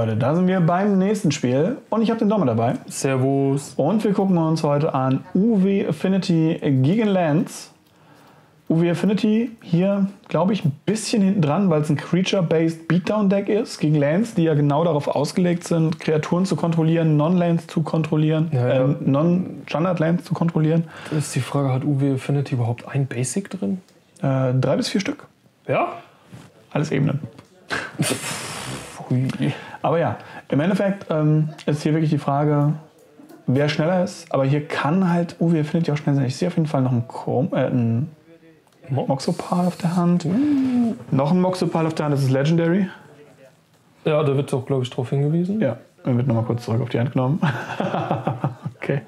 Leute, da sind wir beim nächsten Spiel und ich habe den Dommer dabei. Servus. Und wir gucken uns heute an UW Affinity gegen Lands. UW Affinity hier, glaube ich, ein bisschen hinten dran, weil es ein Creature-Based Beatdown-Deck ist gegen Lands, die ja genau darauf ausgelegt sind, Kreaturen zu kontrollieren, Non-Lands zu kontrollieren, Non-Standard-Lands zu kontrollieren. Das ist die Frage, hat UW Affinity überhaupt ein Basic drin? 3 bis 4 Stück. Ja? Alles Ebenen. Aber ja, im Endeffekt ist hier wirklich die Frage, wer schneller ist. Aber hier kann halt UW Affinity auch schnell sein. Ich sehe auf jeden Fall noch einen Moxopal auf der Hand. Noch ein Moxopal auf der Hand, das ist Legendary. Ja, da wird doch, glaube ich, drauf hingewiesen. Ja, dann wird nochmal kurz zurück auf die Hand genommen. Okay.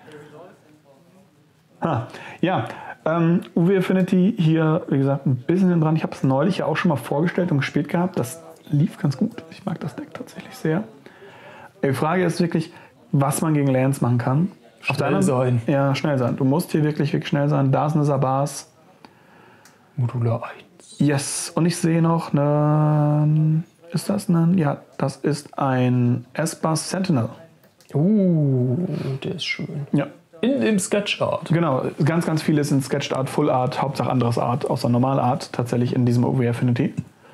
Ja, UW Affinity hier, wie gesagt, ein bisschen dran. Ich habe es neulich ja auch schon mal vorgestellt und gespielt gehabt. Das lief ganz gut. Ich mag das Deck tatsächlich sehr. Die Frage ist wirklich, was man gegen Lands machen kann. Schnell sein. Ja, schnell sein. Du musst hier wirklich schnell sein. Da ist eine Sabas. Modular 1. Yes. Und ich sehe noch eine... Ist das ein... Ja, das ist ein Esper Sentinel. Der ist schön. Ja. In dem Sketch Art. Genau. Ganz, ganz viel ist in Sketched Art, Full Art, Hauptsache anderes Art, außer Normal Art, tatsächlich in diesem UW Affinity.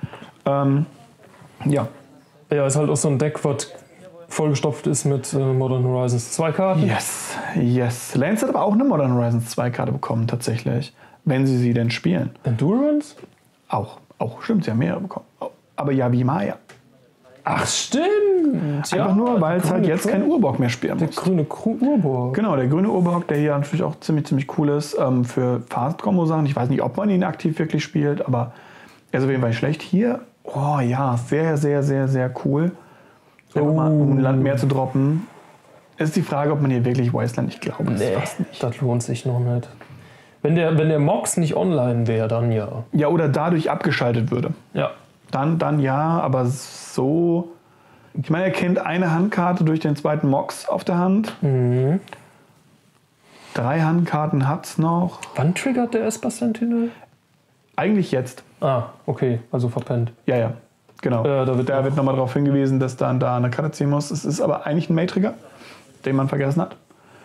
Ja. Ja, ist halt auch so ein Deck, was vollgestopft ist mit Modern Horizons 2 Karten. Yes, yes. Lance hat aber auch eine Modern Horizons 2 Karte bekommen, tatsächlich. Wenn sie denn spielen. Endurance? Auch, stimmt, sie haben mehrere bekommen. Aber ja, wie Maya. Ach, stimmt. Einfach nur, weil es halt jetzt kein Urborg mehr spielen muss. Der grüne Urborg. Genau, der grüne Urborg, der hier natürlich auch ziemlich cool ist für Fast-Combo-Sachen. Ich weiß nicht, ob man ihn aktiv wirklich spielt, aber er ist auf jeden Fall nicht schlecht. Hier, oh ja, sehr, sehr, sehr, sehr cool. Mal, um ein Land mehr zu droppen. Ist die Frage, ob man hier wirklich Wasteland, ich glaube es fast nicht. Das lohnt sich noch nicht. Wenn der Mox nicht online wäre, dann ja. Ja, oder dadurch abgeschaltet würde. Ja. Dann ja, aber so... Ich meine, er kennt eine Handkarte durch den zweiten Mox auf der Hand. 3 Handkarten hat's noch. Wann triggert der Esper Sentinel? Eigentlich jetzt. Ah, okay, also verpennt. Ja, genau. Da wird nochmal darauf hingewiesen, dass dann da eine Karte ziehen muss. Es ist aber eigentlich ein Matrigger, den man vergessen hat.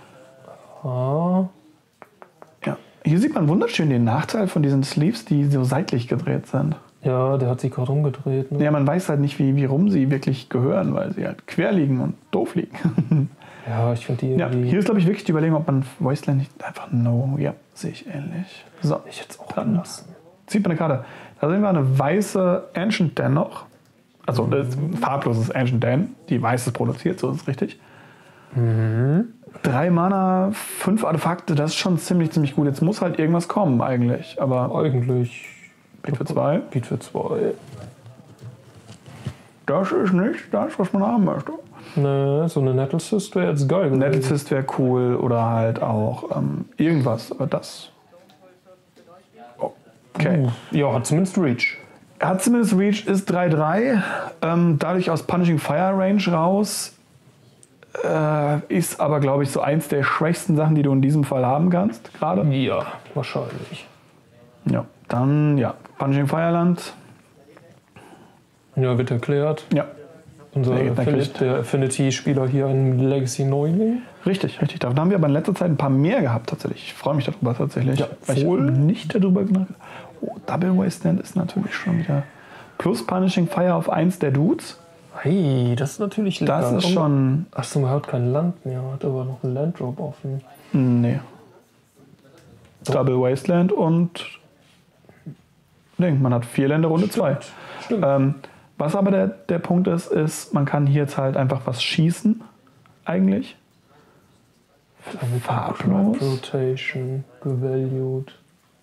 Ja. Hier sieht man wunderschön den Nachteil von diesen Sleeves, die so seitlich gedreht sind. Ja, der hat sich gerade umgedreht. Ne? Ja, man weiß halt nicht, wie rum sie wirklich gehören, weil sie halt quer liegen und doof liegen. Ja, ich finde die Ja, hier ist, glaube ich, wirklich die Überlegung, ob man Wasteland nicht einfach ja, sehe ich ähnlich. So, ich jetzt auch dran lassen. Zieht man eine Karte. Da sehen wir eine weiße Ancient Dan noch. Also das ist ein farbloses Ancient Dan, die weißes produziert, so ist es richtig. 3 Mana, 5 Artefakte, das ist schon ziemlich gut. Jetzt muss halt irgendwas kommen eigentlich. Aber eigentlich. Beat für 2. Beat für 2. Das ist nicht das, was man haben möchte. Ne, so eine Nettlecyst wäre jetzt geil. Nettlecyst wäre cool oder halt auch irgendwas. Aber das. Okay. Ja, hat zumindest Reach. Hat zumindest Reach, ist 3-3. Dadurch aus Punishing Fire Range raus. Ist aber, glaube ich, so eins der schwächsten Sachen, die du in diesem Fall haben kannst, gerade. Ja, wahrscheinlich. Ja, dann, ja, Punishing Fireland. Ja, wird erklärt. Ja. Der Affinity-Spieler hier ein Legacy-Neuling. Richtig. Da haben wir aber in letzter Zeit ein paar mehr gehabt, tatsächlich. Ich freue mich darüber tatsächlich. Ja, weil ich nicht darüber nachgedacht. Oh, Double Wasteland ist natürlich schon wieder. Plus Punishing Fire auf 1 der Dudes. Hey, das ist natürlich lecker. Das ist schon... Achso, man hat kein Land mehr, hat aber noch einen Landdrop offen. Nee. Double Wasteland und... Man hat 4 Länder, Runde 2. Stimmt. Was aber der Punkt ist, man kann hier jetzt halt einfach was schießen, eigentlich. Farblos. Rotation, gevalued.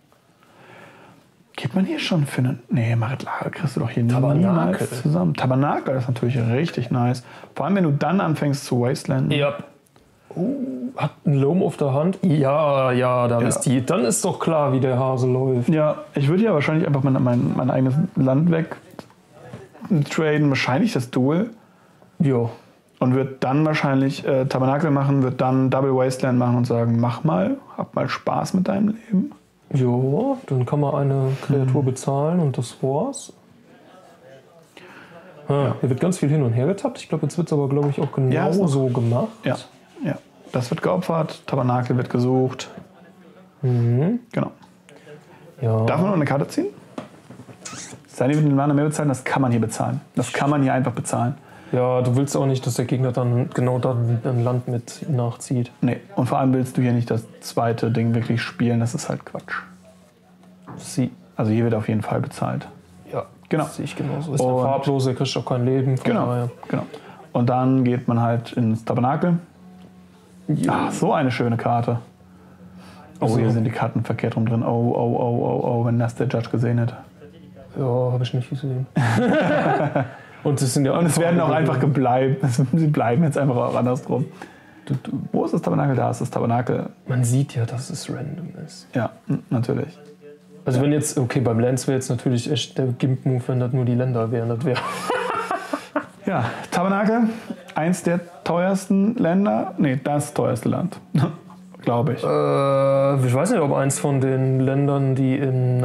Geht man hier schon für einen... Nee, Marit-Lager kriegst du doch hier Tabernakel. niemals zusammen. Tabernakel ist natürlich richtig nice. Vor allem, wenn du dann anfängst zu Wasteland. Ja. Hat ein Loam auf der Hand? Ja, dann ist doch klar, wie der Hase läuft. Ja, ich würde ja wahrscheinlich einfach mein eigenes Land weg traden, wahrscheinlich das Duel. Ja. Und wird dann wahrscheinlich Tabernakel machen, wird dann Double Wasteland machen und sagen, mach mal, hab mal Spaß mit deinem Leben. Ja, dann kann man eine Kreatur bezahlen und das war's. Hier wird ganz viel hin und her getappt. Ich glaube, jetzt wird es aber, glaube ich, auch genau so gemacht. Ja, ja. Das wird geopfert, Tabernakel wird gesucht. Genau. Ja. Darf man noch eine Karte ziehen? Sei nicht mit dem Mana mehr bezahlen, das kann man hier bezahlen. Das kann man hier einfach bezahlen. Ja, du willst auch nicht, dass der Gegner dann genau dann ein Land mit nachzieht. Nee, und vor allem willst du hier nicht das zweite Ding wirklich spielen, das ist halt Quatsch. Also hier wird auf jeden Fall bezahlt. Ja, genau. Das sehe ich genauso. Ist der Farblose, kriegst auch kein Leben. Genau. Und dann geht man halt ins Tabernakel. Ja, so eine schöne Karte. Oh, hier sind die Karten verkehrt rum drin. Oh, wenn das der Judge gesehen hätte. Ja, habe ich nicht gesehen. Und es werden auch einfach gebleibt. Sie bleiben jetzt einfach auch andersrum. Wo ist das Tabernakel? Da ist das Tabernakel. Man sieht ja, dass es random ist. Ja, natürlich. Also wenn jetzt, okay, beim Lance wäre jetzt natürlich echt der Gimp-Move, wenn das nur die Länder wären. Das wäre. Ja, Tabernakel, eins der teuersten Länder. Nee, das teuerste Land. Glaube ich. Ich weiß nicht, ob eins von den Ländern, die in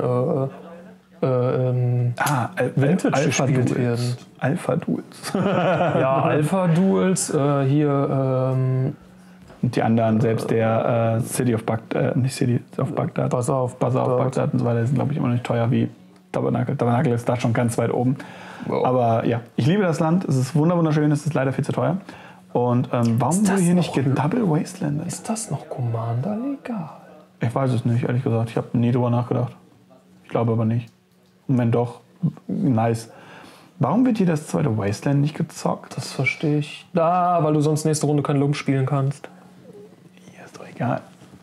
Vintage gespielt werden. Alpha-Duels. Ja, Alpha-Duels. Hier. Und die anderen, selbst der City of Baghdad, nicht City of Baghdad. Bazaar of Baghdad und so weiter sind, glaube ich, immer noch nicht teuer wie Tabernakel. Tabernakel ist da schon ganz weit oben. Wow. Aber ja, ich liebe das Land. Es ist wunderschön, es ist leider viel zu teuer. Und warum wurde hier nicht Double Wasteland? Ist das noch Commander legal? Ich weiß es nicht, ehrlich gesagt. Ich habe nie drüber nachgedacht. Ich glaube aber nicht. Und wenn doch, nice. Warum wird hier das zweite Wasteland nicht gezockt? Das verstehe ich. Weil du sonst nächste Runde kein Lump spielen kannst. Ja, ist doch egal.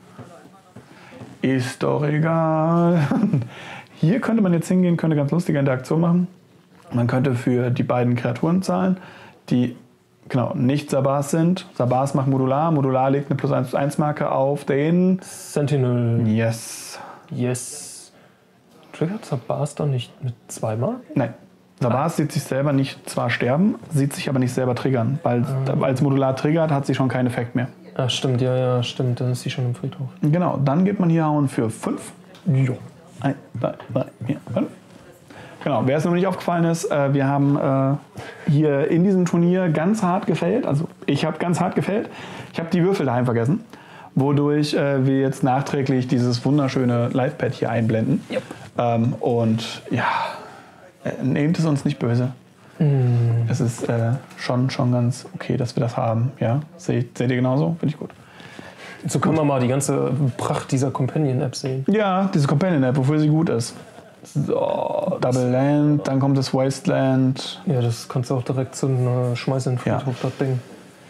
Ist doch egal. Hier könnte man jetzt hingehen, könnte ganz lustige Interaktion machen. Man könnte für die beiden Kreaturen zahlen, die nicht Sabars sind. Sabars macht Modular. Modular legt eine +1/+1 auf den Sentinel. Yes. Triggert Sabars dann nicht mit 2-mal? Nein. Sabars sieht sich selber nicht zwar sterben, sieht sich aber nicht selber triggern. Weil als Modular triggert, hat sie schon keinen Effekt mehr. Ach, stimmt, ja, stimmt. Dann ist sie schon im Friedhof. Genau, dann geht man hier hauen für 5. Jo. 1, 2, 3, 4, 5. Genau, wer es noch nicht aufgefallen ist, wir haben hier in diesem Turnier ganz hart gefällt. Also ich habe ganz hart gefällt. Ich habe die Würfel daheim vergessen, wodurch wir jetzt nachträglich dieses wunderschöne Live-Pad hier einblenden. Yep. Und ja, nehmt es uns nicht böse. Es ist schon ganz okay, dass wir das haben. Ja? Seht ihr genauso? Finde ich gut. So können wir mal die ganze Pracht dieser Companion-App sehen. Ja, diese Companion-App, wofür sie gut ist. So, Double Land, dann kommt das Wasteland. Ja, das kannst du auch direkt schmeißen in den Friedhof, das Ding.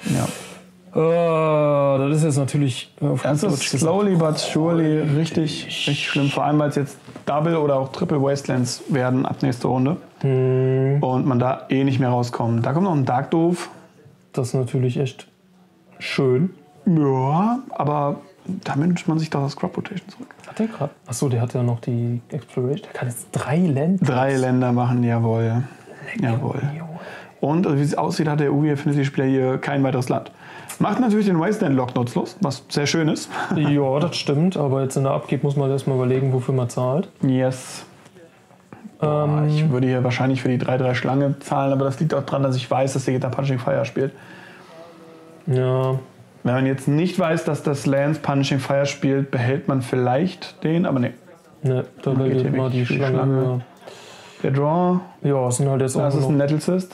Ja. Das ist jetzt natürlich... Das ist slowly but surely richtig schlimm. Vor allem, weil es jetzt Double oder auch Triple Wastelands werden ab nächste Runde. Und man da nicht mehr rauskommt. Da kommt noch ein Dark Doof. Das ist natürlich echt schön. Ja, aber da wünscht man sich doch das Crop Rotation zurück. Hat der gerade? Achso, der hat ja noch die Exploration. Der kann jetzt 3 Länder. 3 Länder machen, jawohl. Jawohl. Und wie es aussieht, hat der UV Affinity Spieler hier kein weiteres Land. Macht natürlich den Wasteland-Lock nutzlos, was sehr schön ist. Ja, das stimmt. Aber jetzt in der Abgib muss man erstmal überlegen, wofür man zahlt. Yes. Ich würde hier wahrscheinlich für die 3/3 Schlange zahlen, aber das liegt auch daran, dass ich weiß, dass der Gegner Punching Fire spielt. Ja. Wenn man jetzt nicht weiß, dass das Lance Punching Fire spielt, behält man vielleicht den, aber nee. Ne, da geht mal die Schlange. Der Draw. Ja, das sind halt jetzt auch das ist ein Nettlecyst.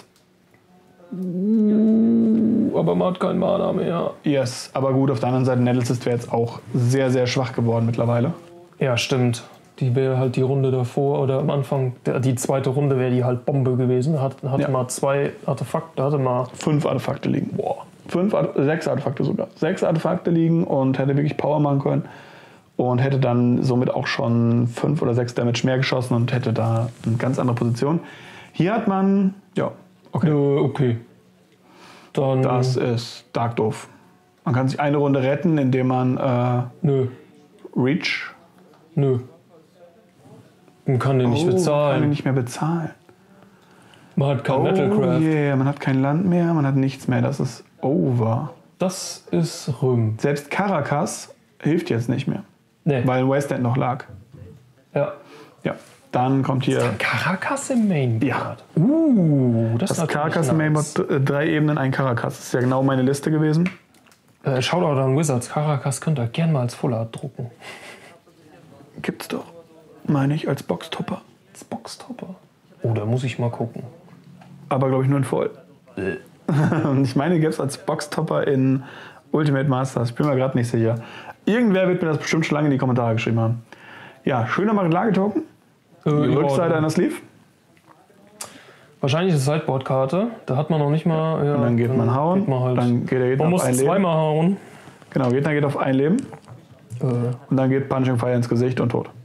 Aber man hat keinen Mana mehr. Yes, aber gut, auf der anderen Seite, Nettlecyst wäre jetzt auch sehr, sehr schwach geworden mittlerweile. Ja, stimmt. Die wäre halt die Runde davor oder am Anfang, die zweite Runde wäre die halt Bombe gewesen. Hatte mal 2 Artefakte, hatte mal 5 Artefakte liegen. Boah. 6 Artefakte sogar. 6 Artefakte liegen und hätte wirklich Power machen können. Und hätte dann somit auch schon 5 oder 6 Damage mehr geschossen und hätte da eine ganz andere Position. Hier hat man, ja, okay. Okay. Dann das ist Dark Doof. Man kann sich eine Runde retten, indem man Reach. Nö. Man kann den nicht bezahlen. Man kann den nicht mehr bezahlen. Man hat kein Metalcraft. Yeah, man hat kein Land mehr, man hat nichts mehr. Das ist over. Das ist Rüm. Selbst Caracas hilft jetzt nicht mehr. Nee. Weil Wasteland noch lag. Ja. Ja, Dann kommt hier Caracas im Mainboard. Ja. Das ist das Caracas im nice. Mainboard, 3 Ebenen, ein Caracas. Das ist ja genau meine Liste gewesen. Shoutout an Wizards. Caracas könnt ihr gerne mal als Full Art drucken. Gibt's doch, meine ich, als Boxtopper. Als Boxtopper? Oh, da muss ich mal gucken. Aber glaube ich nur in voll. Und ich meine, gibt's als Boxtopper in Ultimate Masters. Ich bin mir gerade nicht sicher. Irgendwer wird mir das bestimmt schon lange in die Kommentare geschrieben haben. Ja, schöner Marit-Lage-Token. Die Rückseite einer Sleeve. Wahrscheinlich eine Sideboard-Karte. Da hat man noch nicht mal. Ja, Und dann geht man hauen. Geht man halt. Dann geht der Gegner Man auf muss ein Leben. zweimal hauen. Genau, Gegner geht auf ein Leben. Und dann geht Punching Fire ins Gesicht und tot.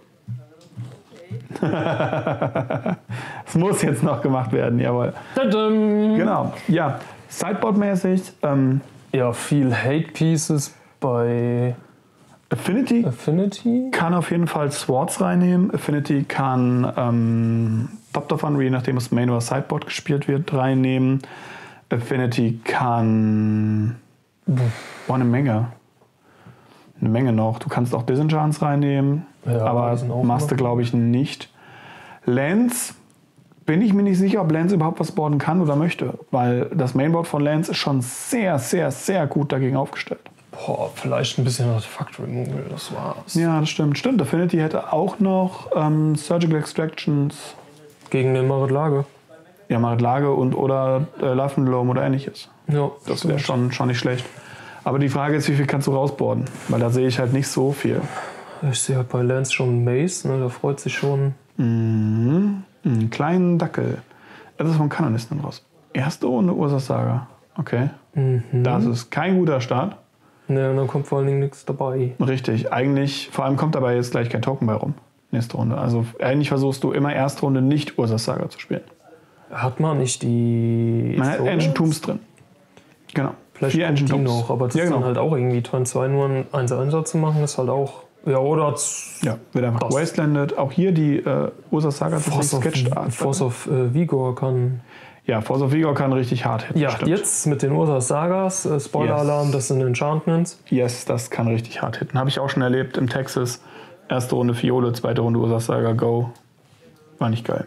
Ja. Das muss jetzt noch gemacht werden, jawohl. Tadam. Genau, ja. Sideboard-mäßig. Ja, viel Hate Pieces bei Affinity. Kann auf jeden Fall Swords reinnehmen. Affinity kann Top of Fun, je nachdem es Main oder Sideboard gespielt wird, reinnehmen. Affinity kann eine Menge. Eine Menge noch. Du kannst auch Disenchants reinnehmen, Ja, aber die sind auch machst du, noch. glaube ich, nicht. Lance, bin ich mir nicht sicher, ob Lance überhaupt was boarden kann oder möchte, weil das Mainboard von Lance ist schon sehr, sehr, sehr gut dagegen aufgestellt. Boah, vielleicht ein bisschen Artefakt Removal, das war's. Ja, das stimmt. Stimmt, Affinity hätte auch noch Surgical Extractions, Gegen den Marit Lage. ja, Marit Lage und oder Life and Loam oder ähnliches. Ja, Das wäre schon nicht schlecht. Aber die Frage ist, wie viel kannst du rausboarden? Weil da sehe ich halt nicht so viel. Ich sehe halt bei Lance schon Mace, ne, der freut sich schon. Einen kleinen Dackel. Das ist vom Kanonisten raus. Erste Runde Ursas Saga. Okay. Das ist kein guter Start. Ne, und dann kommt vor allen Dingen nichts dabei. Richtig. Eigentlich, vor allem kommt dabei jetzt gleich kein Token bei rum. Nächste Runde. Also eigentlich versuchst du immer erste Runde nicht Ursas Saga zu spielen. Hat man nicht die. Man hat Ancient Tombs drin. Genau. Vielleicht 4 kommt Ancient die Tombs. noch, aber das ja, ist genau. dann halt auch irgendwie Turn 2 nur ein 1-1 zu machen, ist halt auch. Ja, oder. Ja, wird einfach Das. wastelandet. Auch hier die Ursas Saga tatsächlich sketched Art. Force of Vigor kann. Ja, Force of Vigor kann richtig hart hitten. Ja, stimmt. jetzt mit den Ursas Sagas, Spoiler-Alarm, das sind Enchantments. Yes, das kann richtig hart hitten. Habe ich auch schon erlebt im Texas. Erste Runde Fiole, zweite Runde Ursas Saga, Go. War nicht geil.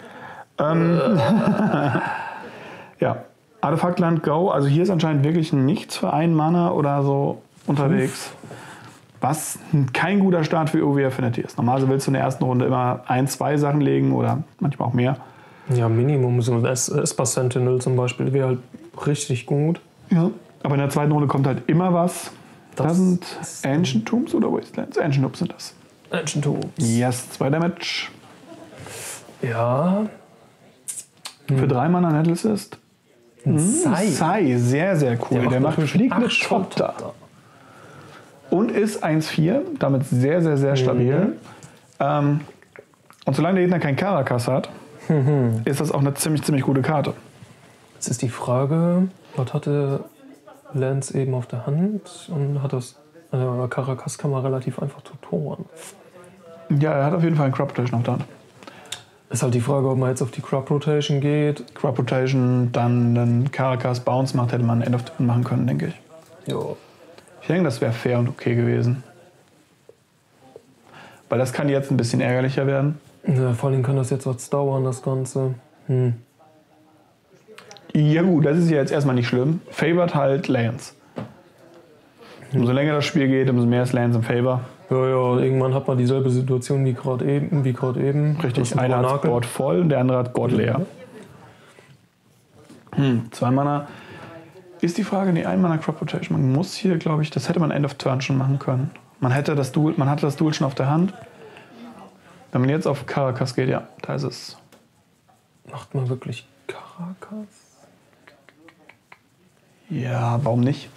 Ja, Artefaktland, Go. Also hier ist anscheinend wirklich nichts für einen Mana oder so unterwegs. Was kein guter Start für UV Affinity ist. Normalerweise willst du in der ersten Runde immer 1-2 Sachen legen oder manchmal auch mehr. Ja, Minimum so ein Esper Sentinel zum Beispiel wäre halt richtig gut. Ja. Aber in der zweiten Runde kommt halt immer was. Das sind Ancient Tombs oder Wastelands? Ancient Tombs sind das. Ancient Tombs. Yes, 2 Damage. Ja. Für 3 Mana Nettles ist. Sai. Sai, sehr, sehr cool. Der macht fliegende Ach, Chopter. Und ist 1-4, damit sehr, sehr, sehr stabil. Und solange der Gegner kein Caracas hat, ist das auch eine ziemlich, ziemlich gute Karte. Jetzt ist die Frage, was hatte Lance eben auf der Hand und hat das. Caracas kann man relativ einfach tutoren. Ja, er hat auf jeden Fall einen Crop Rotation auf der Hand. Ist halt die Frage, ob man jetzt auf die Crop Rotation geht. Crop Rotation, dann einen Caracas Bounce macht, hätte man End of Turn machen können, denke ich. Ja. Ich denke, das wäre fair und okay gewesen. Weil das kann jetzt ein bisschen ärgerlicher werden. Ja, vor allem kann das jetzt was dauern, das Ganze. Ja gut, das ist ja jetzt erstmal nicht schlimm. Favored halt Lance. Umso länger das Spiel geht, umso mehr ist Lance im Favor. Ja, irgendwann hat man dieselbe Situation wie gerade eben. Richtig, einer hat das Board voll und der andere hat Board leer. 2 Mana. Ist die Frage, nee, 1 Mana Crop Rotation. Man muss hier, glaube ich, das hätte man End of Turn schon machen können. Man hatte das Duel schon auf der Hand. Wenn man jetzt auf Caracas geht, ja, da ist es. Macht man wirklich Caracas? Ja, warum nicht?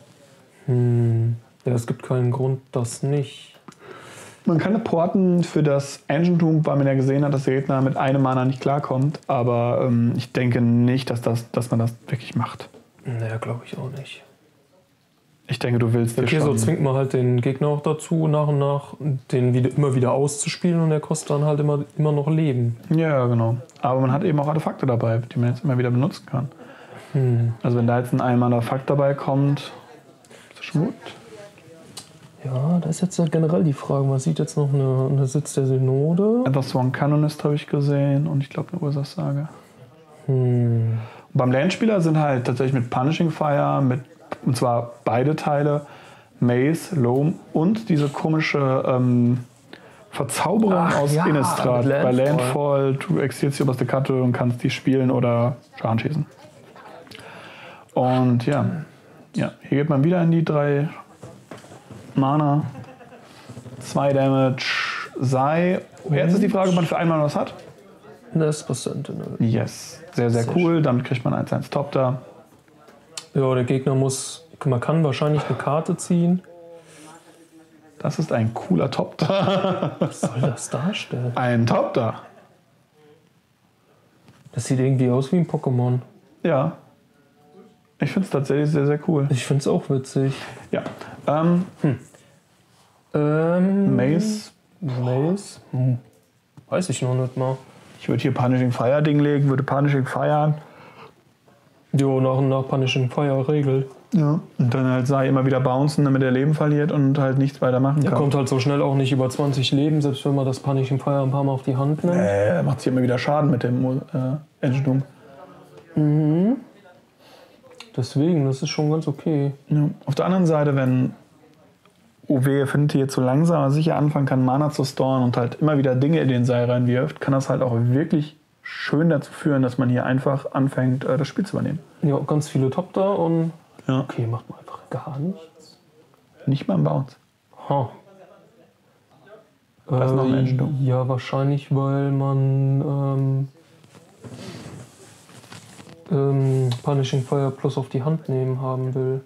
Ja, es gibt keinen Grund, das nicht. Man kann porten für das Ancient Tomb, weil man ja gesehen hat, dass der Gegner mit einem Mana nicht klarkommt. Aber ich denke nicht, dass man das wirklich macht. Naja, glaube ich auch nicht. Ich denke, du willst dir Okay, so schon... zwingt man halt den Gegner auch dazu, nach und nach den immer wieder auszuspielen und der kostet dann halt immer noch Leben. Ja, genau. Aber man hat eben auch Artefakte dabei, die man jetzt immer wieder benutzen kann. Also wenn da jetzt ein Artefakt dabei kommt, ist das schon gut. Ja, da ist jetzt ja generell die Frage, man sieht jetzt noch eine Sitz der Synode. Ethersworn Canonist habe ich gesehen und ich glaube eine Ursachssage. Beim Landspieler sind halt tatsächlich mit Punishing Fire, und zwar beide Teile, Maze, Loam und diese komische Verzauberung aus ja, Innistrad. mit Bei Landfall. Landfall, du exilierst die oberste Karte und kannst die spielen oder Schaden schießen. Und ja, hier geht man wieder in die 3 Mana, 2 Damage, sei. Jetzt ist die Frage, ob man für einmal was hat. Das Sentinel. Yes, sehr, sehr cool. Damit kriegt man 1/1 Top da. Ja, der Gegner man kann wahrscheinlich eine Karte ziehen. Das ist ein cooler Top da. Was soll das darstellen? Ein Top da. Das sieht irgendwie aus wie ein Pokémon. Ja. Ich finde es tatsächlich sehr, sehr cool. Ich finde es auch witzig. Ja. Maze. Maze. Weiß ich noch nicht mal. Ich würde hier Punishing Fire Ding legen, würde Punishing Fire. Jo, nach und nach Punishing Fire Regel. Ja. Und dann halt sei immer wieder bouncen, damit er Leben verliert und halt nichts weiter machen Er kann. kommt halt so schnell auch nicht über 20 Leben, selbst wenn man das Punishing Fire ein paar Mal auf die Hand nimmt. Er macht sich immer wieder Schaden mit dem Engine. Deswegen, das ist schon ganz okay. Ja. Auf der anderen Seite, wenn UW Affinity jetzt so langsam aber sicher anfangen kann, Mana zu storen und halt immer wieder Dinge in den Seil reinwirft, kann das halt auch wirklich schön dazu führen, dass man hier einfach anfängt, das Spiel zu übernehmen. Ja, ganz viele Top da und Ja. okay, macht man einfach gar nichts. Nicht mal im Bounce. Ha. Da ist noch ein Engine. Ja, wahrscheinlich, weil man Punishing Fire plus auf die Hand nehmen haben will.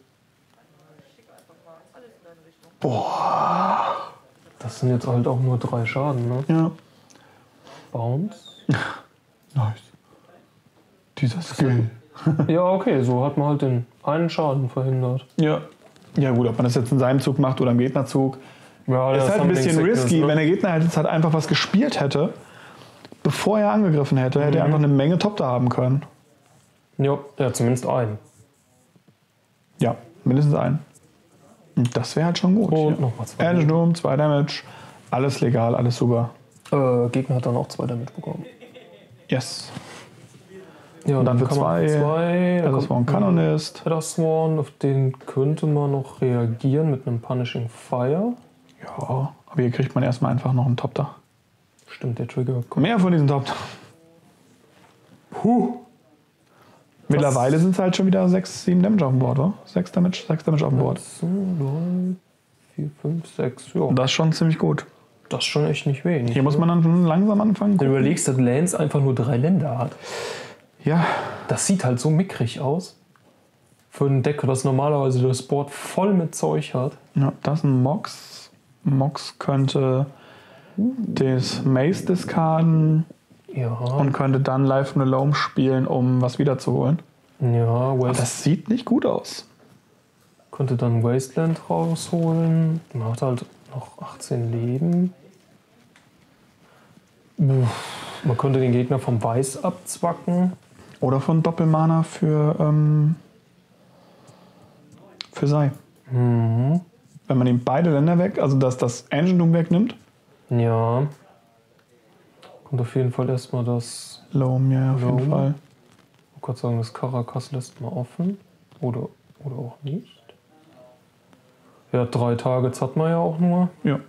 Boah. Das sind jetzt halt auch nur 3 Schaden, ne? Ja. Bounce. Nice. Dieser Skill. Ja, okay, so hat man halt den einen Schaden verhindert. Ja. Ja gut, ob man das jetzt in seinem Zug macht oder im Gegnerzug. Ja, Ist halt ein bisschen risky, wenn der Gegner halt jetzt halt einfach was gespielt hätte, bevor er angegriffen hätte, hätte er einfach eine Menge Top da haben können. Ja, zumindest einen. Ja, mindestens einen. Und das wäre halt schon gut. Und nochmal 2. Engine, 2 Damage, alles legal, alles super. Gegner hat dann auch 2 Damage bekommen. Yes. Ja, Und dann für kann man 2, das war ein Canonist. Ethersworn, auf den könnte man noch reagieren mit einem Punishing Fire. Ja, aber hier kriegt man erstmal einfach noch einen Top da. Stimmt, der Trigger kommt. Mehr von diesen Top da. Mittlerweile sind es halt schon wieder 6, 7 Damage auf dem Board, oder? 6 Damage auf dem Board. 4, 5, 6, ja. Und das ist schon ziemlich gut. Das ist schon echt nicht wenig. Hier muss man dann schon langsam anfangen. Wenn du überlegst, dass Lance einfach nur 3 Länder hat. Ja, Das sieht halt so mickrig aus. Für ein Deck, das normalerweise das Board voll mit Zeug hat. ja, das ist ein Mox. Mox könnte das Maze discarden Ja. und könnte dann Live from the Loam spielen, um was wiederzuholen. Ja, Aber das sieht nicht gut aus. könnte dann Wasteland rausholen. Man hat halt noch 18 Leben. Man könnte den Gegner vom Weiß abzwacken. Oder von Doppelmana für Sei. Mhm. Wenn man ihm beide Länder weg, also dass das Engine Doom wegnimmt. Ja. Kommt auf jeden Fall erstmal das. Loam, ja, auf jeden Loam. Fall. Ich wollte gerade sagen, das Caracas lässt mal offen. Oder auch nicht. Ja, 3 Targets hat man ja auch nur. Ja.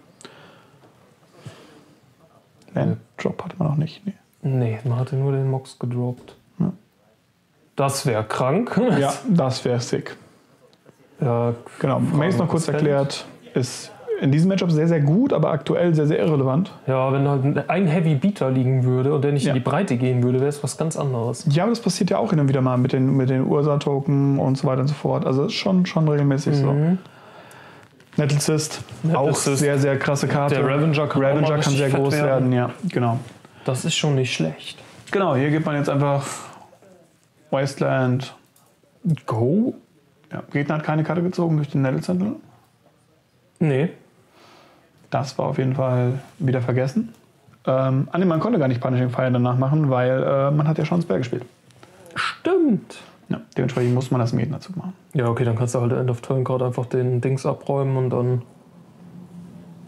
Land-Drop hatte man noch nicht. Nee. Nee, man hatte nur den Mox gedroppt. Ja. Das wäre krank. Ja, das wäre sick. Ja, Genau, Mace noch kurz was erklärt, ist in diesem Matchup sehr, sehr gut, aber aktuell sehr, sehr irrelevant. ja, wenn halt ein Heavy Beater liegen würde und der nicht Ja. in die Breite gehen würde, wäre es was ganz anderes. Ja, aber das passiert ja auch hin und wieder mal mit den Ursa-Token und so weiter und so fort. Also ist schon regelmäßig so. Nettlecist, auch Nettlecist. sehr, sehr krasse Karte. Der Ravager kann auch mal kann richtig sehr fett groß werden, ja, genau. Das ist schon nicht schlecht. Genau, hier gibt man jetzt einfach Wasteland Go. Ja, Gegner hat keine Karte gezogen durch den Nettle Sentinel. Nee. Das war auf jeden Fall wieder vergessen. Man konnte gar nicht Punishing Fire danach machen, weil man hat ja schon Spell gespielt. Stimmt. Ja, dementsprechend muss man das im Gegnerzug machen. Ja, okay, dann kannst du halt End of Turn gerade einfach den Dings abräumen und dann.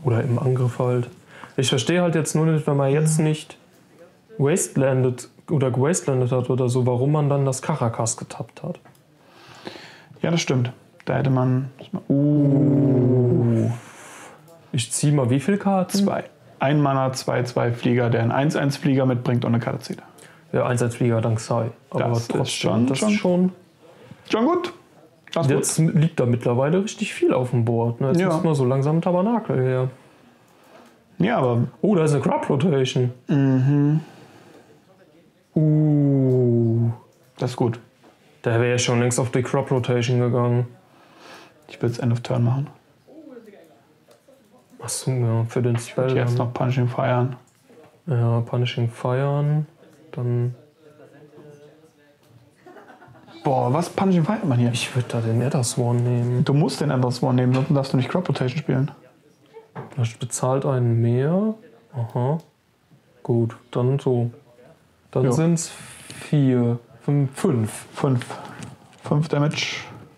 Oder im Angriff halt. Ich verstehe halt jetzt nur nicht, wenn man jetzt nicht wastelandet hat oder so, warum man dann das Karakas getappt hat. Ja, das stimmt. Da hätte man... Ich ziehe mal wie viele Karten? 2. Ein Mana, 2/2 Flieger, der einen 1/1 Flieger mitbringt und eine Karte zieht. Ja, 1 Flieger dank Sai. Aber Das trotzdem, ist schon gut. Das Jetzt liegt da mittlerweile richtig viel auf dem Board. Ne? Jetzt Ja. muss man so langsam Tabernakel her. Ja, aber Oh, da ist eine Crop Rotation. das ist gut. Da wäre ich schon längst auf die Crop Rotation gegangen. Ich will es End of Turn machen. Achso, ja, für den Spell. Jetzt noch Punishing Feiern. Ja, Punishing Feiern. Dann. Boah, was Punishing feiert man hier? Ich würde da den Nether Swan nehmen. Du musst den Ender Swan nehmen, sonst darfst du nicht Crop Rotation spielen. Das bezahlt einen mehr. Aha. Gut, dann so. Dann Jo. sind es 4, 5. 5 Damage.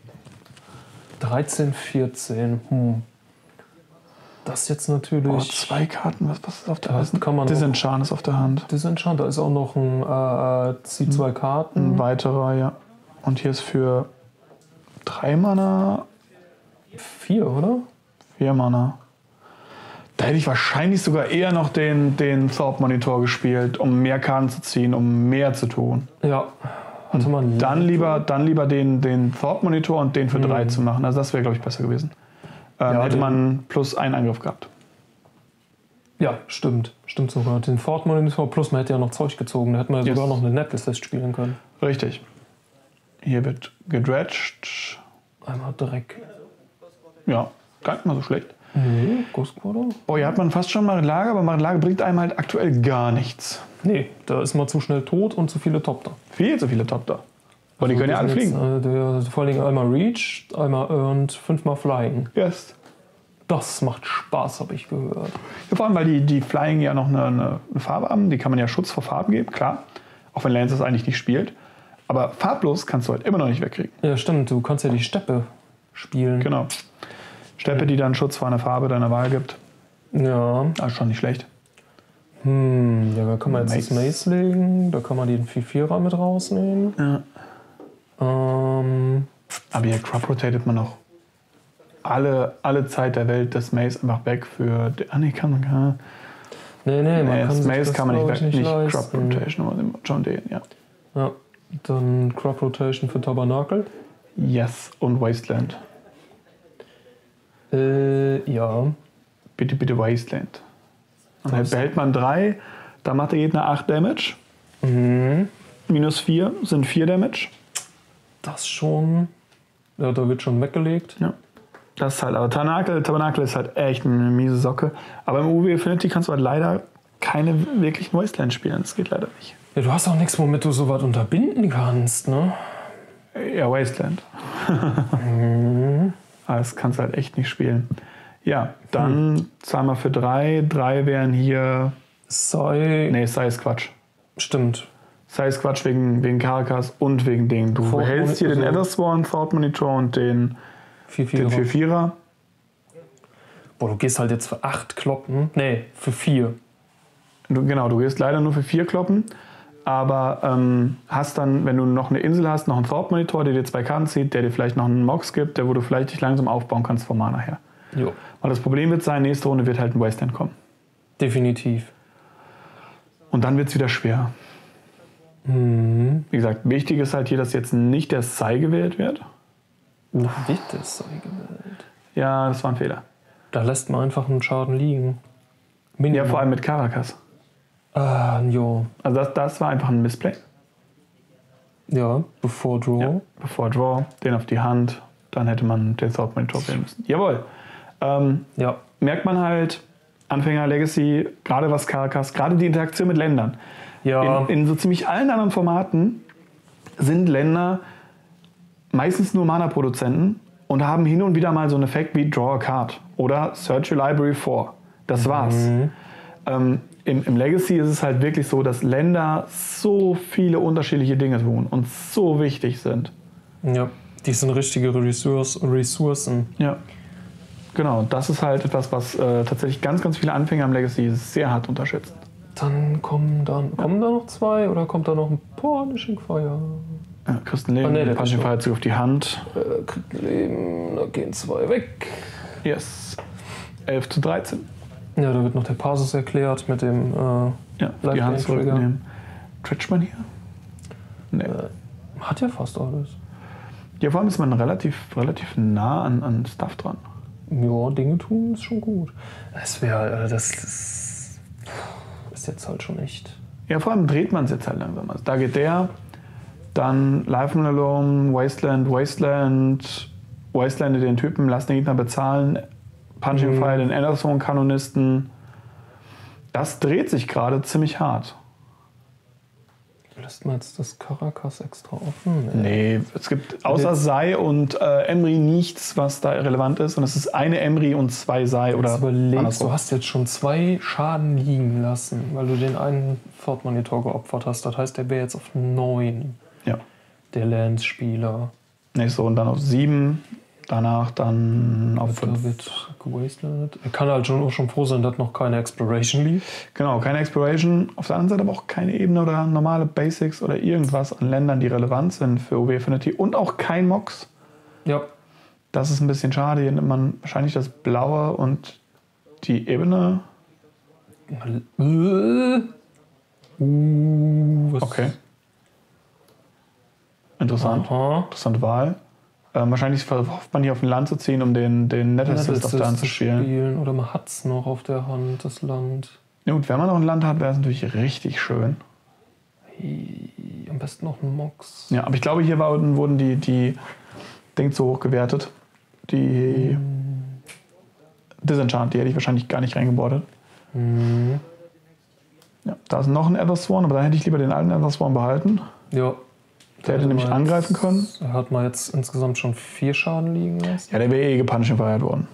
13, 14. Das ist jetzt natürlich. Boah, 2 Karten, was ist auf der Da Hand? kann man Disenchant ist auf der Hand. Disenchant, da ist auch noch ein zieh 2 Karten. Ein weiterer, ja. Und hier ist für 3 Mana, 4, oder? 4 Mana. Da hätte ich wahrscheinlich sogar eher noch den Thorpe Monitor gespielt, um mehr Karten zu ziehen, um mehr zu tun. Ja. Hatte man Dann lieber den Thorpe Monitor und den für 3 zu machen. Also das wäre, glaube ich, besser gewesen. Hätte man plus einen Angriff gehabt. Ja, stimmt. Stimmt sogar. Den Fort Monitor plus man hätte ja noch Zeug gezogen. Da hätte man ja Yes. sogar noch eine Netlist spielen können. Richtig. Hier wird gedredged. Einmal Dreck. Ja, gar nicht mal so schlecht. Nee, Ghost Quarter? Oh, hier hat man fast schon Marit-Lager, aber Marit-Lager bringt einem halt aktuell gar nichts. Nee, da ist man zu schnell tot und zu viele Top da. Viel zu viele Top da. Aber die können ja alle fliegen. Vor allem einmal Reach, einmal Earned, 5-mal Flying. Yes. Das macht Spaß, habe ich gehört. Ja, vor allem, weil die Flying ja noch eine Farbe haben. Die kann man ja Schutz vor Farben geben, klar. Auch wenn Lance das eigentlich nicht spielt. Aber farblos kannst du halt immer noch nicht wegkriegen. Ja, stimmt. Du kannst ja die Steppe spielen. Genau. Steppe, die dann Schutz vor einer Farbe deiner Wahl gibt. Ja. Also schon nicht schlecht. Ja, da kann man jetzt das Mace legen. Da kann man den 4-4er mit rausnehmen. Ja. Aber hier Crop rotatet man noch alle Zeit der Welt das Mace einfach weg für... Nee, kann man gar nicht. Nee, man kann das sich Mace das, kann man nicht glaub weg. ich, Nicht leisten. Crop Rotation, aber schon den, ja. Ja, dann Crop Rotation für Tabernakel. Yes, und Wasteland. Ja. Bitte Wasteland. Und dann behält man 3, da macht der Gegner 8 Damage. Minus 4 sind 4 Damage. Das schon. Ja, da wird schon weggelegt. Ja. Das ist halt, aber Tabernakel ist halt echt eine miese Socke. Aber im UW Affinity kannst du halt leider keine wirklichen Wasteland spielen. Das geht leider nicht. Ja, du hast auch nichts, womit du sowas unterbinden kannst, ne? Ja, Wasteland. Aber das kannst du halt echt nicht spielen. Ja, dann zahlen wir für 3. 3 wären hier... Sai. Nee, Sai ist Quatsch. Stimmt. Sai ist Quatsch wegen Karakas und wegen Dingen. Du Thorpe behältst hier den Monitor. Ethersworn, Thorpe Monitor und den 4-4er. 4-4er. Boah, du gehst halt jetzt für 8 kloppen. Nee, für 4. Du gehst leider nur für 4 kloppen. Aber hast dann, wenn du noch eine Insel hast, noch einen Thorpe Monitor, der dir 2 Karten zieht, der dir vielleicht noch einen Mox gibt, wo du vielleicht dich langsam aufbauen kannst vom Mana her. Jo. Weil das Problem wird sein, nächste Runde wird halt ein Wasteland kommen. Definitiv. Und dann wird es wieder schwer. Wie gesagt, wichtig ist halt hier, dass jetzt nicht der Sai gewählt wird. Wird das Sai gewählt? Ja, das war ein Fehler. Da lässt man einfach einen Schaden liegen. Ja, vor allem mit Karakas. Jo. Also das war einfach ein Missplay. Ja, bevor Draw. Ja, bevor Draw, den auf die Hand, dann hätte man den Thorpe Monitor wählen müssen. Jawohl. Ja. Merkt man halt, Anfänger Legacy, gerade was Karakas, gerade die Interaktion mit Ländern. Ja. In so ziemlich allen anderen Formaten sind Länder meistens nur Mana-Produzenten und haben hin und wieder mal so einen Effekt wie Draw a Card oder Search Your Library for. Das war's. Im Legacy ist es halt wirklich so, dass Länder so viele unterschiedliche Dinge tun und so wichtig sind. Ja, die sind richtige Ressourcen. Ja. Genau, das ist halt etwas, was tatsächlich ganz, ganz viele Anfänger am Legacy sehr hart unterschätzen. Dann kommen da noch 2 oder kommt da noch ein Punishing Fire? Ja, kriegst ein Leben, Punishing Fire zieht auf die Hand. Kriegt ein Leben, da gehen 2 weg. Yes. 11:13. Ja, da wird noch der Passus erklärt mit dem die Hand zurücknehmen. Dredge man hier? Nee. Hat ja fast alles. Ja, vor allem ist man relativ nah an Stuff dran. Ja, Dinge tun ist schon gut. Das ist jetzt halt schon echt. Ja, vor allem dreht man es jetzt halt langsam. Also da geht der, dann Life and Alone, Wasteland den Typen, lass den Gegner bezahlen, Punching Fire, den Enderthorn-Kanonisten. Das dreht sich gerade ziemlich hart. Lässt man jetzt das Caracas extra offen? Nee, es gibt außer Sai und Emry nichts, was da relevant ist. Und es ist eine Emry und 2 Sai. Oder überlegst, du hast jetzt schon 2 Schaden liegen lassen, weil du den einen Thought Monitor geopfert hast. Das heißt, der wäre jetzt auf 9. Ja. Der Lance-Spieler. Nächste Runde dann auf 7. Danach dann auf 5. wird gewastelandet. Er kann halt schon froh sein, dass noch keine Exploration liegt. Genau, keine Exploration. Auf der anderen Seite aber auch keine Ebene oder normale Basics oder irgendwas an Ländern, die relevant sind für UW Affinity. Und auch kein Mox. Ja. Das ist ein bisschen schade. Hier nimmt man wahrscheinlich das Blaue und die Ebene. Was? Okay. Interessant. Aha. Interessante Wahl. Wahrscheinlich verhofft man hier auf ein Land zu ziehen, um den Net Assist auf der Hand zu spielen. Oder man hat es noch auf der Hand, das Land. Ja gut, wenn man noch ein Land hat, wäre es natürlich richtig schön. Am besten noch ein Mox. Ja, aber ich glaube, hier wurden die Dinge zu hoch gewertet. Die Disenchant, die hätte ich wahrscheinlich gar nicht reingebordet. Ja, da ist noch ein Ethersworn, aber da hätte ich lieber den alten Ethersworn behalten. Ja. Der hätte nämlich angreifen können. Er hat mal jetzt insgesamt schon 4 Schaden liegen lassen. Ja, der wäre gepunishing verheilt worden.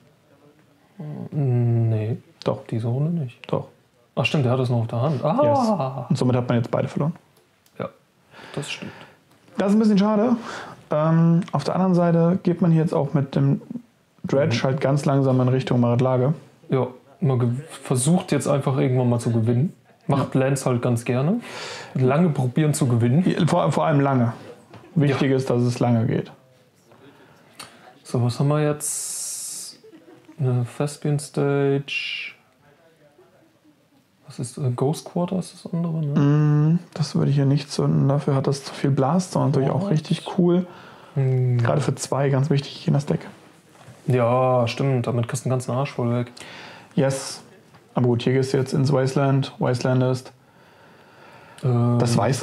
Nee. Doch. Diese Runde nicht. Doch. Ach stimmt, der hat es noch auf der Hand. Yes. Und somit hat man jetzt beide verloren. Ja, das stimmt. Das ist ein bisschen schade. Auf der anderen Seite geht man hier jetzt auch mit dem Dredge halt ganz langsam in Richtung Marit-Lage. Ja, man versucht jetzt einfach irgendwann mal zu gewinnen. Macht Lance halt ganz gerne. Lange probieren zu gewinnen. Vor allem lange. Wichtig ist, dass es lange geht. So, was haben wir jetzt? Eine Thespian Stage. Was ist Ghost Quarter ist das andere, ne? Das würde ich hier nicht zünden. Dafür hat das zu viel Blast, sondern natürlich auch richtig cool. Gerade für 2 ganz wichtig in das Deck. Ja, stimmt. Damit kriegst du den ganzen Arsch voll weg. Yes. Aber gut, hier gehst du jetzt ins Wasteland. Wastelandest. Das Weiße?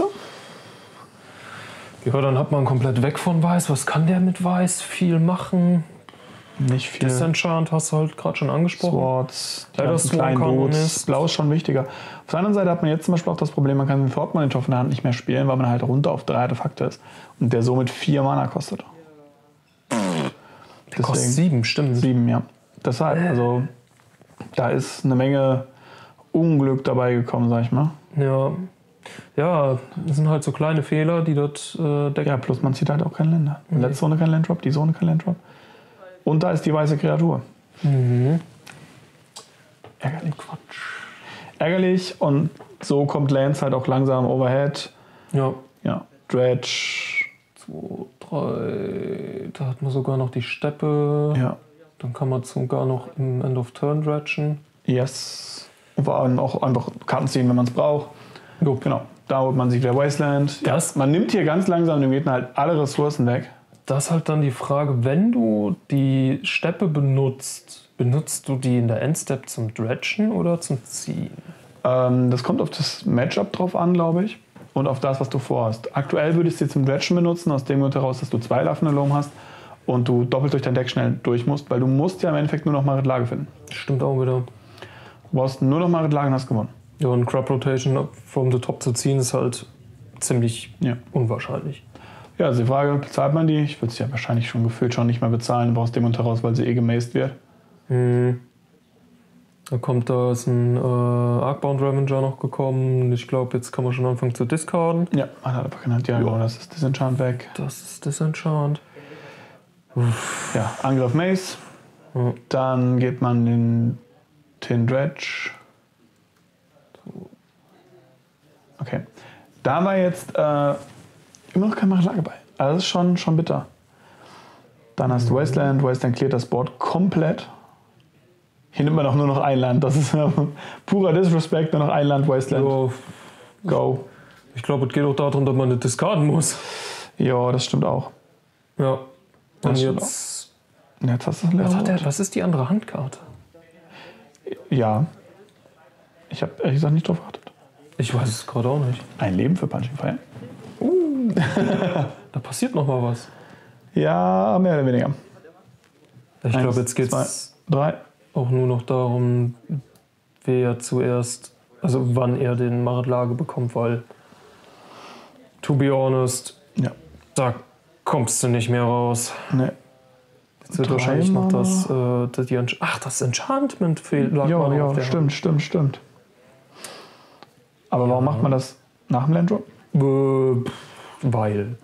Ja, dann hat man komplett weg von Weiß. Was kann der mit Weiß? Viel machen. Nicht viel. Disenchant hast du halt gerade schon angesprochen. Swords, die ganzen kleinen Boots. Blau ist schon wichtiger. Auf der anderen Seite hat man jetzt zum Beispiel auch das Problem, man kann den Thought Monitor von der Hand nicht mehr spielen, weil man halt runter auf 3 Artefakte ist. Und der somit 4 Mana kostet. Der kostet 7, stimmt. 7, ja. Deshalb, also da ist eine Menge Unglück dabei gekommen, sag ich mal. Ja. Ja, das sind halt so kleine Fehler, die dort decken. Ja, plus man zieht halt auch keine Länder. Letzte Runde kein Landdrop, diese Runde kein Landdrop. Und da ist die weiße Kreatur. Ärgerlich. Quatsch. Ärgerlich und so kommt Lance halt auch langsam overhead. Ja. Ja, Dredge. 2, 3. Da hat man sogar noch die Steppe. Ja. Dann kann man sogar noch im End of Turn dredgen. Yes. Und vor allem auch einfach Karten ziehen, wenn man es braucht. Jo. Genau. Da holt man sich wieder Wasteland. Ja, man nimmt hier ganz langsam dem Gegner halt alle Ressourcen weg. Das ist halt dann die Frage, wenn du die Steppe benutzt du die in der Endstep zum Dredgen oder zum Ziehen? Das kommt auf das Matchup drauf an, glaube ich. Und auf das, was du vorhast. Aktuell würde ich sie zum Dredgen benutzen, aus dem Grund heraus, dass du 2 Life and Alone hast und du doppelt durch dein Deck schnell durch musst, weil du musst ja im Endeffekt nur noch Marit-Lage finden. Stimmt auch wieder. Du brauchst nur noch Marit-Lage und hast gewonnen. Ja, und Crop Rotation from the top zu ziehen ist halt ziemlich unwahrscheinlich. Ja, also die Frage, bezahlt man die? Ich würde es ja wahrscheinlich schon gefühlt schon nicht mehr bezahlen, du brauchst dem und heraus, weil sie gemaced wird. Da ist ein Arcbound Ravager noch gekommen. Ich glaube, jetzt kann man schon anfangen zu discarden. Ja, hat einfach keine Hand. Ja, genau, das ist Disenchant weg. Das ist Disenchant. Ja, Angriff Mace. Dann geht man in den Dredge. Okay. Da war jetzt immer noch kein Marilage bei. Also das ist schon bitter. Dann hast du Wasteland. Wasteland cleart das Board komplett. Hier nimmt man auch nur noch ein Land. Das ist purer Disrespect. Nur noch ein Land, Wasteland. Ja, Go. ich glaube, es geht auch darum, dass man nicht discarden muss. Ja, das stimmt auch. Ja. Das Und stimmt jetzt. Jetzt hast du das leere Was ist die andere Handkarte? Ja. Ich habe ehrlich gesagt nicht drauf geachtet. Ich weiß es gerade auch nicht. Ein Leben für Punching Fire. Da passiert noch mal was. Ja, mehr oder weniger. Ich glaube, jetzt geht es 3. auch nur noch darum, wer zuerst, also wann er den Marilage bekommt, weil, to be honest, Ja. da kommst du nicht mehr raus. Nee. Jetzt wird 3 wahrscheinlich noch Mana. das Enchantment fehlt. Lag Ja, mal ja, auf der stimmt. Aber warum macht man das nach dem Landdrop? Hand. Weil.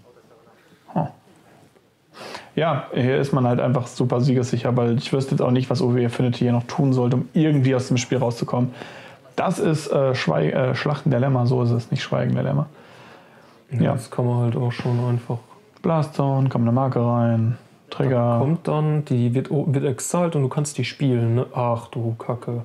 Ja, hier ist man halt einfach super siegessicher, weil ich wüsste jetzt auch nicht, was OW Affinity hier noch tun sollte, um irgendwie aus dem Spiel rauszukommen. Das ist Schlachten der Lämmer, so ist es, nicht Schweigen der Lämmer. Ja. Das kann man halt auch schon einfach. Blastzone, kommt eine Marke rein, Trigger. Kommt dann, die wird exiled und du kannst die spielen. Ne? Ach du Kacke.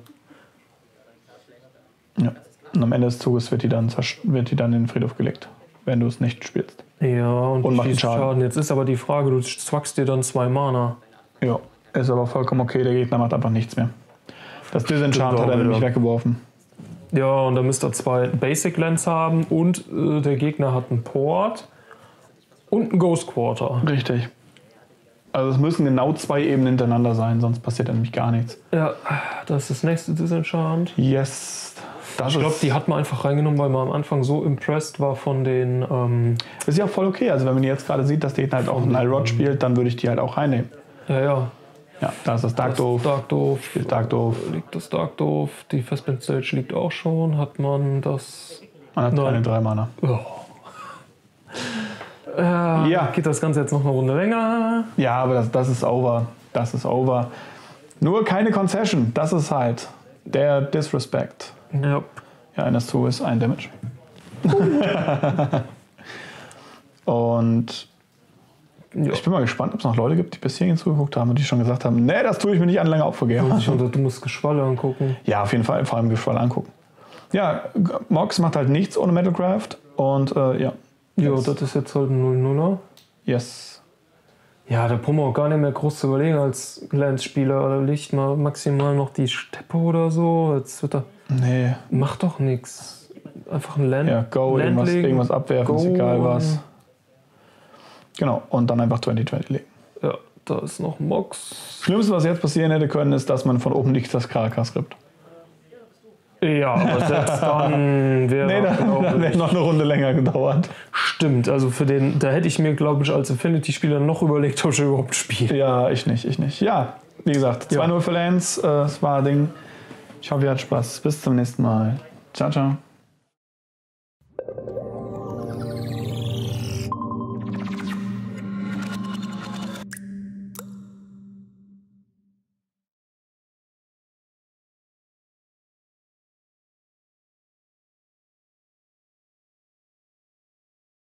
Ja. Und am Ende des Zuges wird die dann in den Friedhof gelegt, wenn du es nicht spielst. Ja, und Und die macht schießt Schaden. Jetzt ist aber die Frage, du zwackst dir dann 2 Mana. Ja, ist aber vollkommen okay, der Gegner macht einfach nichts mehr. Das Disenchant hat er auch nämlich wieder. weggeworfen. Ja, und dann müsst ihr 2 Basic Lands haben und der Gegner hat einen Port und einen Ghost Quarter. Richtig. Also es müssen genau 2 Ebenen hintereinander sein, sonst passiert nämlich gar nichts. Ja, das ist das nächste Disenchant. Yes. Das Ich glaube, die hat man einfach reingenommen, weil man am Anfang so impressed war von den. ist ja auch voll okay. Also wenn man jetzt gerade sieht, dass der Gegner halt auch einen Nile-Rod spielt, dann würde ich die halt auch reinnehmen. Ja. Ja, da ist das Dark-Doof. Dark-Doof. Spielt Dark-Doof. Liegt das Dark-Doof. Die Festbind Stage liegt auch schon. Hat man das. Man hat keine 3 Mana. Oh. Ja. Geht das Ganze jetzt noch eine Runde länger? Ja, aber das ist over. Das ist over. Nur keine Concession. Das ist halt der Disrespect. Ja. Ja, eines zu ist 1 Damage. Und Ja. ich bin mal gespannt, ob es noch Leute gibt, die bis hierhin zugeguckt haben und die schon gesagt haben, nee, das tue ich mir nicht an, lange aufvergeben. Du musst Geschwalle angucken. Ja, auf jeden Fall, vor allem Geschwalle angucken. Ja, Mox macht halt nichts ohne Metalcraft und ja. Ja, Yes. das ist jetzt halt ein 0-0er. Yes. Ja, da brauchen wir auch gar nicht mehr groß zu überlegen als Lance-Spieler. Oder liegt mal maximal noch die Steppe oder so. Jetzt wird er. Nee. Macht doch nichts. Einfach ein Land. Ja, go, Land legen. irgendwas abwerfen, ist Go. egal was. Genau, und dann einfach 2020 legen. Ja, da ist noch Mox. Schlimmste, was jetzt passieren hätte können, ist, dass man von oben nicht das Karakas rippt. Ja, aber selbst dann wäre. Nee, dann wäre noch eine Runde länger gedauert. Stimmt, also da hätte ich mir, glaube ich, als Affinity-Spieler noch überlegt, ob ich überhaupt spiele. Ja, ich nicht. Ja, wie gesagt, 2-0 für Lance, das war ein Ding. Ich hoffe, ihr hattet Spaß. Bis zum nächsten Mal. Ciao, ciao.